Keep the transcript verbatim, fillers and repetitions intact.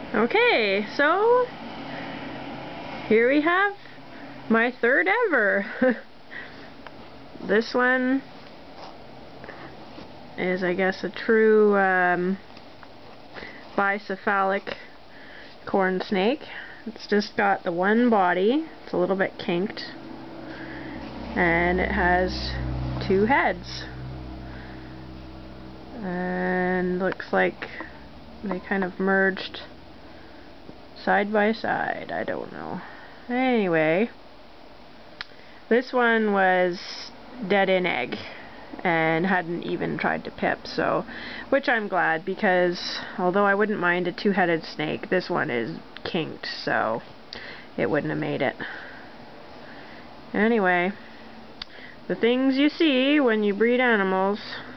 Okay, so here we have my third ever. This one is, I guess, a true um, bicephalic corn snake. It's just got the one body. It's a little bit kinked, and it has two heads. And looks like they kind of merged side by side. I don't know. Anyway, this one was dead in egg and hadn't even tried to pip, so, which I'm glad, because although I wouldn't mind a two-headed snake, this one is kinked, so it wouldn't have made it. Anyway, the things you see when you breed animals.